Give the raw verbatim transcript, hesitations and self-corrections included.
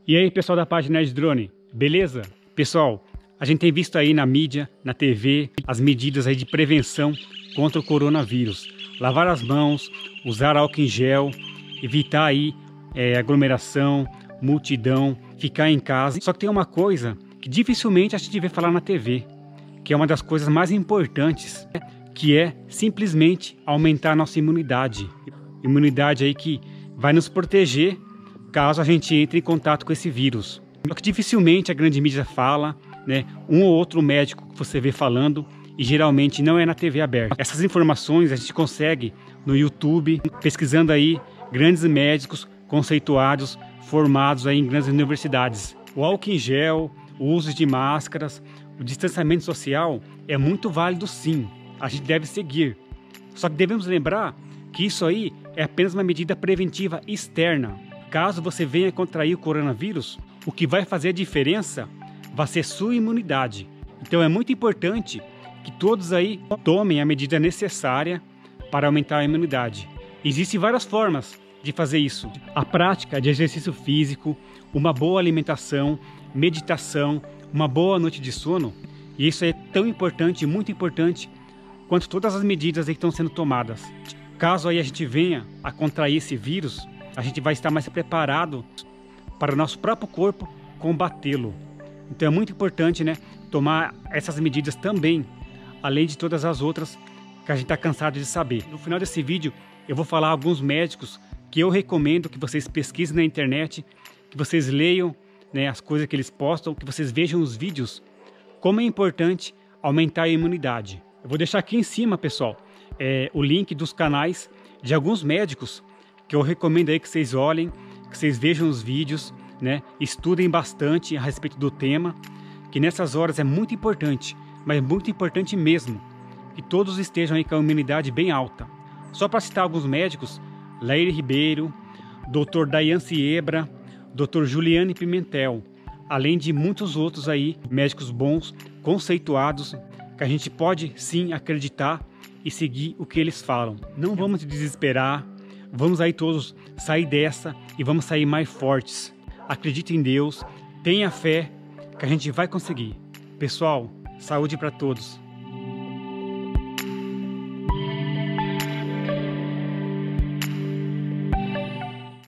E aí, pessoal da página Nerd Drone, beleza? Pessoal, a gente tem visto aí na mídia, na T V, as medidas aí de prevenção contra o coronavírus. Lavar as mãos, usar álcool em gel, evitar aí é, aglomeração, multidão, ficar em casa. Só que tem uma coisa que dificilmente a gente vê falar na T V, que é uma das coisas mais importantes, que é simplesmente aumentar a nossa imunidade. Imunidade aí que vai nos proteger caso a gente entre em contato com esse vírus. Só que dificilmente a grande mídia fala, né? Um ou outro médico que você vê falando, e geralmente não é na T V aberta. Essas informações a gente consegue no YouTube, pesquisando aí grandes médicos conceituados, formados aí em grandes universidades. O álcool em gel, o uso de máscaras, o distanciamento social é muito válido sim, a gente deve seguir. Só que devemos lembrar que isso aí é apenas uma medida preventiva externa. Caso você venha contrair o coronavírus, o que vai fazer a diferença vai ser sua imunidade. Então é muito importante que todos aí tomem a medida necessária para aumentar a imunidade. Existem várias formas de fazer isso. A prática de exercício físico, uma boa alimentação, meditação, uma boa noite de sono. E isso é tão importante, muito importante, quanto todas as medidas aí que estão sendo tomadas. Caso aí a gente venha a contrair esse vírus, a gente vai estar mais preparado para o nosso próprio corpo combatê-lo. Então é muito importante, né, tomar essas medidas também, além de todas as outras que a gente está cansado de saber. No final desse vídeo eu vou falar alguns médicos que eu recomendo que vocês pesquisem na internet, que vocês leiam, né, as coisas que eles postam, que vocês vejam os vídeos, como é importante aumentar a imunidade. Eu vou deixar aqui em cima, pessoal, é, o link dos canais de alguns médicos que eu recomendo aí que vocês olhem, que vocês vejam os vídeos, né, estudem bastante a respeito do tema, que nessas horas é muito importante, mas muito importante mesmo, que todos estejam aí com a imunidade bem alta. Só para citar alguns médicos: Laíre Ribeiro, doutor Dayan Siebra, doutor Juliane Pimentel, além de muitos outros aí, médicos bons, conceituados, que a gente pode sim acreditar e seguir o que eles falam. Não vamos desesperar, vamos aí todos sair dessa e vamos sair mais fortes. Acredite em Deus, tenha fé que a gente vai conseguir. Pessoal, saúde para todos.